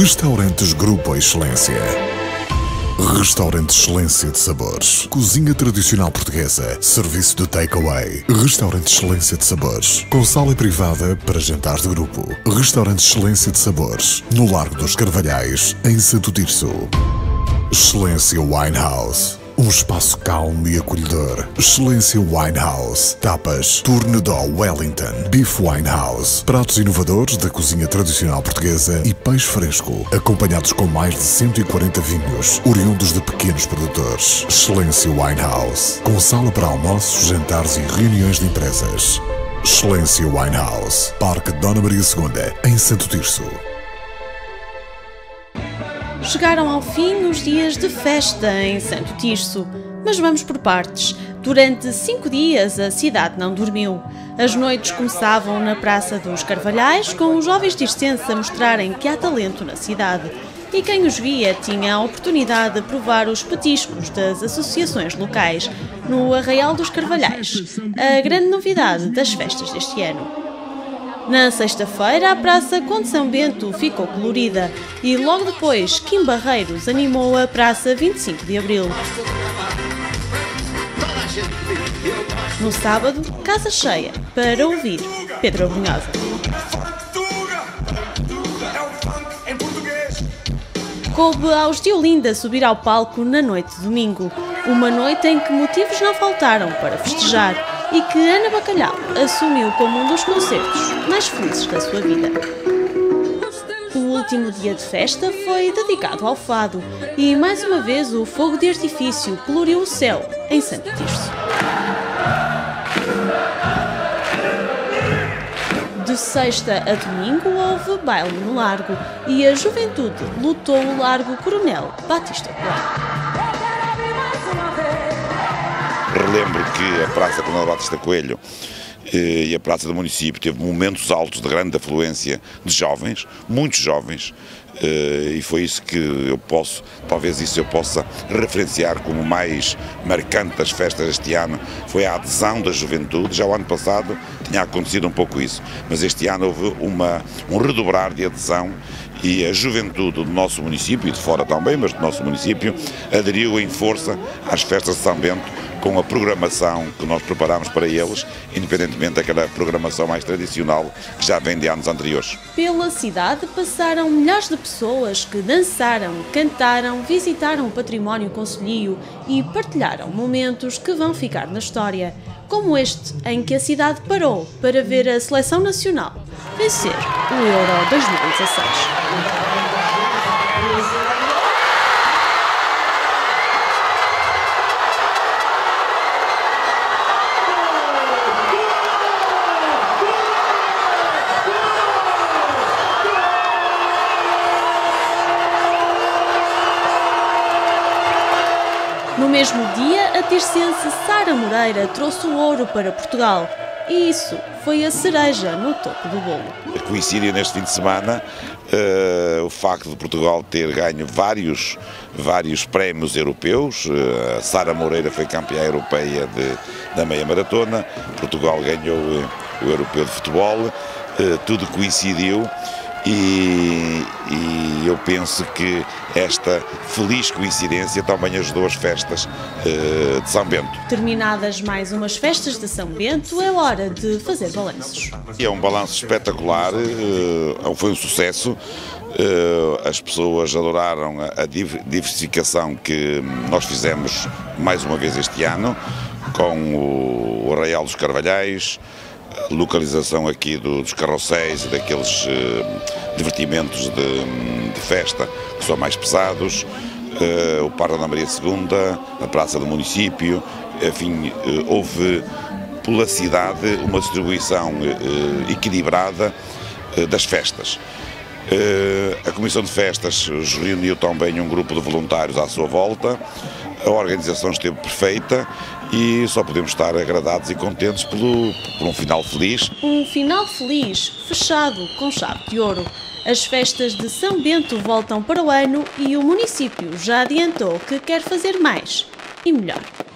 Restaurantes Grupo Excelência. Restaurante Excelência de Sabores. Cozinha tradicional portuguesa. Serviço de takeaway. Restaurante Excelência de Sabores. Com sala privada para jantares de grupo. Restaurante Excelência de Sabores. No Largo dos Carvalhais, em Santo Tirso. Excelência Winehouse. Um espaço calmo e acolhedor. Excelência Winehouse. Tapas, Tourne do Wellington, Beef Winehouse. Pratos inovadores da cozinha tradicional portuguesa e peixe fresco, acompanhados com mais de 140 vinhos, oriundos de pequenos produtores. Excelência Winehouse. Com sala para almoços, jantares e reuniões de empresas. Excelência Winehouse. Parque Dona Maria II, em Santo Tirso. Chegaram ao fim os dias de festa em Santo Tirso, mas vamos por partes. Durante 5 dias a cidade não dormiu. As noites começavam na Praça dos Carvalhais, com os jovens tircenses a mostrarem que há talento na cidade. E quem os via tinha a oportunidade de provar os petiscos das associações locais no Arraial dos Carvalhais, a grande novidade das festas deste ano. Na sexta-feira, a Praça Conde São Bento ficou colorida e logo depois, Kim Barreiros animou a Praça 25 de Abril. No sábado, casa cheia para ouvir Pedro Abrunhosa. Coube aos de Olinda subir ao palco na noite de domingo, uma noite em que motivos não faltaram para festejar e que Ana Bacalhau assumiu como um dos concertos mais felizes da sua vida. O último dia de festa foi dedicado ao fado e, mais uma vez, o fogo de artifício coloriu o céu em Santo Tirso. De sexta a domingo houve baile no Largo e a juventude lutou o Largo Coronel Batista Coelho. Relembro que a Praça Coronel Batista Coelho e a Praça do Município teve momentos altos de grande afluência de jovens, muitos jovens, e foi isso que eu posso, talvez isso eu possa referenciar como mais marcante das festas deste ano, foi a adesão da juventude. Já o ano passado tinha acontecido um pouco isso, mas este ano houve um redobrar de adesão e a juventude do nosso município, e de fora também, mas do nosso município, aderiu em força às festas de São Bento, com a programação que nós preparámos para eles, independentemente daquela programação mais tradicional que já vem de anos anteriores. Pela cidade passaram milhares de pessoas que dançaram, cantaram, visitaram o património concelhio e partilharam momentos que vão ficar na história, como este em que a cidade parou para ver a seleção nacional vencer o Euro 2016. No mesmo dia, a tircense Sara Moreira trouxe o ouro para Portugal. E isso foi a cereja no topo do bolo. Coincidiu neste fim de semana o facto de Portugal ter ganho vários prémios europeus. A Sara Moreira foi campeã europeia da meia maratona, Portugal ganhou o europeu de futebol, tudo coincidiu. E eu penso que esta feliz coincidência também ajudou as festas de São Bento. Terminadas mais umas festas de São Bento, é hora de fazer balanços. É um balanço espetacular, foi um sucesso. As pessoas adoraram a diversificação que nós fizemos mais uma vez este ano, com o Arraial dos Carvalhais, localização aqui dos carrosséis e daqueles divertimentos de festa que são mais pesados, o Parque da Maria II, a Praça do Município, enfim, houve pela cidade uma distribuição equilibrada das festas. A Comissão de Festas reuniu também um grupo de voluntários à sua volta, a organização esteve perfeita e só podemos estar agradados e contentes por um final feliz. Um final feliz, fechado com chave de ouro. As festas de São Bento voltam para o ano e o município já adiantou que quer fazer mais e melhor.